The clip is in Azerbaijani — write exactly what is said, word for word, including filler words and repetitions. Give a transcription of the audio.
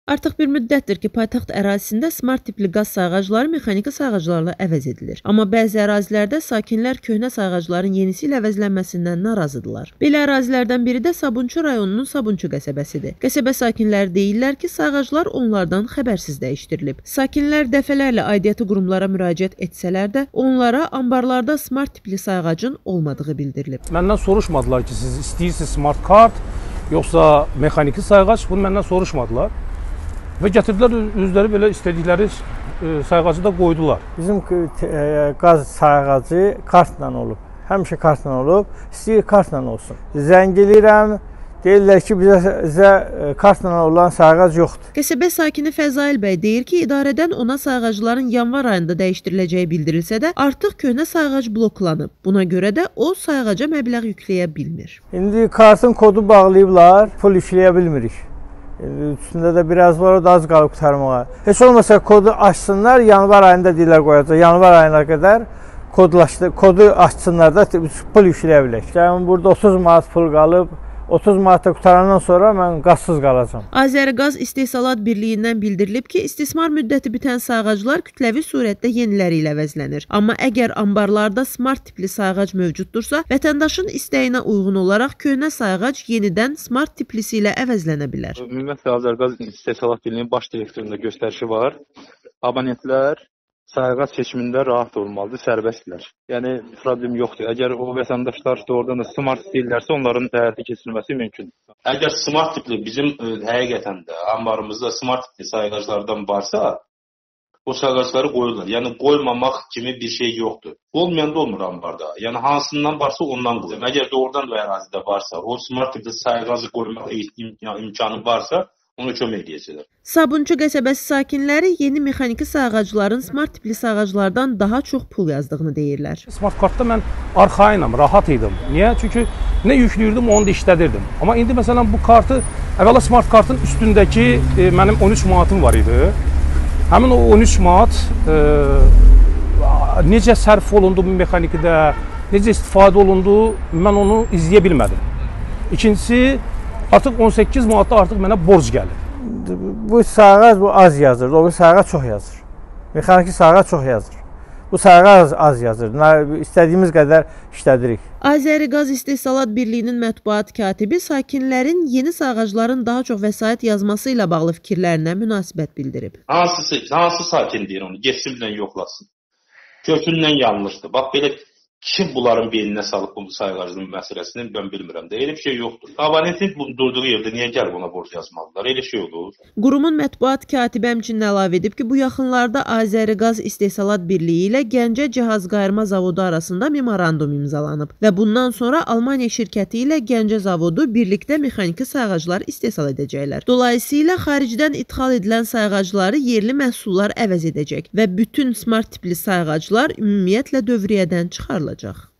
Artıq bir müddətdir ki, paytaxt ərazisində smart tipli qaz sayğacları mexaniki sayğaclarla əvəz edilir. Amma bəzi ərazilərdə sakinlər köhnə sayğacların yenisi ilə əvəzlənməsindən narazıdırlar. Belə ərazilərdən biri də Sabunçu rayonunun Sabunçu qəsəbəsidir. Qəsəbə sakinləri deyirlər ki, sayğaclar onlardan xəbərsiz dəyişdirilib. Sakinlər dəfələrlə aidiyyəti qurumlara müraciət etsələr də, onlara ambarlarda smart tipli sayğacın olmadığı bildirilib. Məndən soruşmadılar ki, siz istəyirsiniz smart kart, yoxsa mexaniki sayğac, bunu məndən soruşmadılar. Və gətirdilər, özləri belə istədikləri sayğacı da qoydular. Bizim qaz sayğacı kartla olub. Həmişə kartla olub, istəyir kartla olsun. Zəng eləyirəm, deyirlər ki, bizə kartla olan sayğac yoxdur. Qəsəbə sakini Fəzail bəy deyir ki, idarədən ona sayğacların yanvar ayında dəyişdiriləcəyi bildirilsə də, artıq köhnə sayğac bloklanıb. Buna görə də o sayğaca məbləğ yükləyə bilmir. İndi kartın kodu bağlayıblar, pul yükləyə bilmirik. Üstündə də biraz var, o da az qalıb qutarmağa. Heç olmasa kodu açsınlar, yanvar ayında deyirlər qoyacaq. Yanvar ayına qədər kodlaşdı, kodu açsınlar da pul yükləyə bilək. Yəni burada otuz manat pul qalıb, otuz manatda qutarandan sonra mən qazsız qalacam. Azəriqaz İstehsalat Birliyindən bildirilib ki, istismar müddəti bitən sayğaclar kütləvi surətdə yeniləri ilə əvəzlənir. Amma əgər ambarlarda smart tipli sayğac mövcuddursa, vətəndaşın istəyinə uyğun olaraq köhnə sayğac yenidən smart tiplisi ilə əvəzlənə bilər. Ümumiyyətlə Azəriqaz İstehsalat Birliyinin baş direktorunda göstərişi var. Abonentlər sayğac seçimində rahat olmalıdır, sərbəstdirlər. Yəni, problem yoxdur. Əgər o vətəndaşlar doğrudan da smart istəyirlərsə, onların həyata keçirilməsi mümkündür. Əgər smart tipli, bizim həqiqətən də ambarımızda smart tipli sayğaclardan varsa, o sayğacları qoyurlar. Yəni, qoymamaq kimi bir şey yoxdur. Olmayan da olmur ambarda. Yəni, hansından varsa ondan qoyur. Əgər doğrudan da ərazidə varsa, o smart tipli sayğacı qoymaq imkanı varsa, onu kömək edəcəklər. Sabunçu qəsəbəsi sakinləri yeni mexaniki sayğacların smart tipli sayğaclardan daha çox pul yazdığını deyirlər. Smart kartda mən arxayınam, rahat idim. Niyə? Çünki nə yükləyirdim, onu da işlədirdim. Amma indi məsələn bu kartı, əvvəla smart kartın üstündəki e, mənim on üç manatım var idi. Həmin o on üç manat e, necə sərf olundu bu mexanikdə, necə istifadə olundu, mən onu izləyə bilmədim. İkincisi, artıq on səkkiz manatda artıq mənə borc gəlir. Bu sayğac bu az yazır, o sayğac çox yazır. Mexaniki sayğac çox yazır. Bu sayğac az yazır. İstədiyimiz qədər işlədirik. Azəriqaz İstehsalat Birliyinin mətbuat katibi sakinlərin yeni sayğacların daha çox vəsait yazması ilə bağlı fikirlərinə münasibət bildirib. Hansı, hansı sakin deyir onu, geçsimlə yoxlasın. Kökündən yanlışdır. Bax, belə kim bunların beyninə salıb bu sayğacının məsələsini mən bilmirəm də. Elə bir şey yoxdur. Abonentin durduğu yerdə niyə gəlib ona borc yazmalılar? Elə şey olur. Qurumun mətbuat katibi həmçinin əlavə edib ki, bu yaxınlarda Azəriqaz İstehsalat Birliyi ilə Gəncə Cihaz Qayırma Zavodu arasında memorandum imzalanıb və bundan sonra Almaniya şirkəti ilə Gəncə Zavodu birlikdə mexaniki sayğaclar istehsal edəcəklər. Dolayısıyla xaricdən ixal edilən sayğacları yerli məhsullar əvəz edəcək və bütün smart tipli sayğaclar ümumiyyətlə dövriyyədən çıxarılacaq.